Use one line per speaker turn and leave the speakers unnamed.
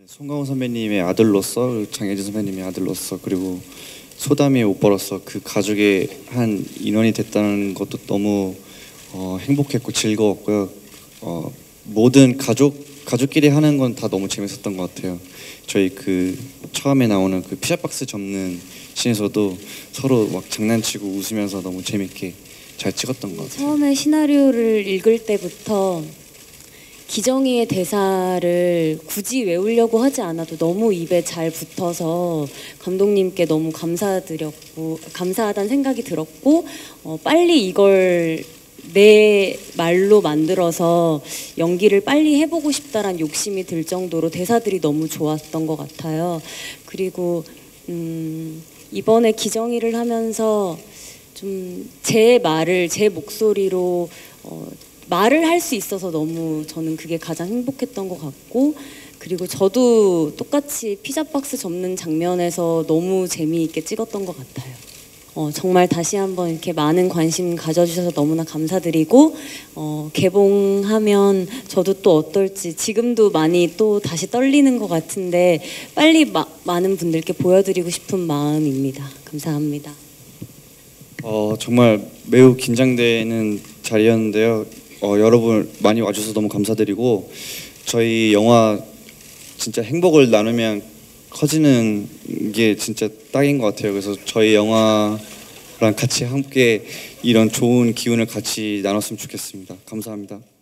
송강호 선배님의 아들로서, 장혜진 선배님의 아들로서, 그리고 소담이의 오빠로서 그 가족의 한 인원이 됐다는 것도 너무 행복했고 즐거웠고요. 모든 가족끼리 하는 건 다 너무 재밌었던 것 같아요. 저희 그 처음에 나오는 그 피자박스 접는 씬에서도 서로 막 장난치고 웃으면서 너무 재밌게 잘 찍었던 것 같아요.
처음에 시나리오를 읽을 때부터 기정이의 대사를 굳이 외우려고 하지 않아도 너무 입에 잘 붙어서 감독님께 너무 감사하다는 생각이 들었고, 빨리 이걸 내 말로 만들어서 연기를 빨리 해보고 싶다란 욕심이 들 정도로 대사들이 너무 좋았던 것 같아요. 그리고 이번에 기정이를 하면서 좀 제 목소리로 말을 할 수 있어서 너무 저는 그게 가장 행복했던 것 같고, 그리고 저도 똑같이 피자박스 접는 장면에서 너무 재미있게 찍었던 것 같아요. 정말 다시 한번 이렇게 많은 관심 가져주셔서 너무나 감사드리고, 개봉하면 저도 또 어떨지 지금도 많이 또 다시 떨리는 것 같은데 빨리 많은 분들께 보여드리고 싶은 마음입니다. 감사합니다.
정말 매우 긴장되는 자리였는데요. 여러분 많이 와주셔서 너무 감사드리고, 저희 영화 진짜 행복을 나누면 커지는 게 진짜 딱인 것 같아요. 그래서 저희 영화랑 같이 함께 이런 좋은 기운을 같이 나눴으면 좋겠습니다. 감사합니다.